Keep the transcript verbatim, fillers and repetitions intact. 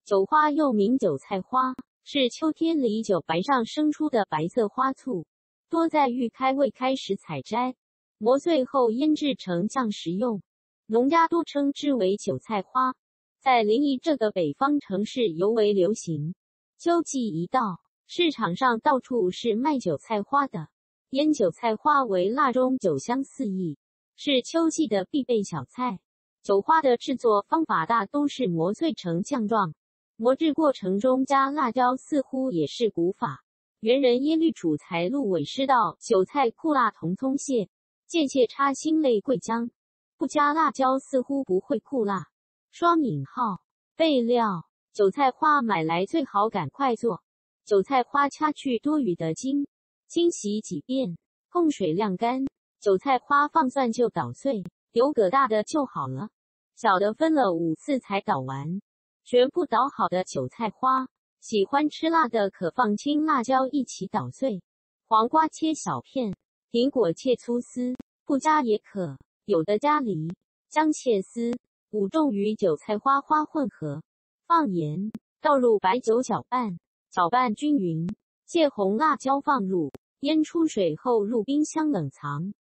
韭花又名韭菜花，是秋天里韭白上生出的白色花簇，多在欲开未开时采摘，磨碎后腌制成酱食用。农家多称之为韭菜花，在临沂这个北方城市尤为流行。秋季一到，市场上到处是卖韭菜花的。腌韭菜花为腊中酒香四溢，是秋季的必备小菜。韭花的制作方法大都是磨碎成酱状，磨制过程中加辣椒似乎也是古法。元人耶律楚材录韦诗道：韭菜酷辣同葱蟹，见蟹插心类桂姜，不加辣椒似乎不会酷辣。双引号。备料：韭菜花买来最好赶快做。韭菜花掐去多余的茎，清洗几遍，控水晾干。韭菜花放蒜就捣碎，有疙瘩的就好了，小的分了五次才捣完。全部捣好的韭菜花，喜欢吃辣的可放青辣椒一起捣碎，黄瓜切小片，苹果切粗丝，不加也可，有的加梨、姜切丝，五种与韭菜花花混合，放盐，倒入白酒搅拌，搅拌均匀，借红辣椒放入，腌出水后入冰箱冷藏。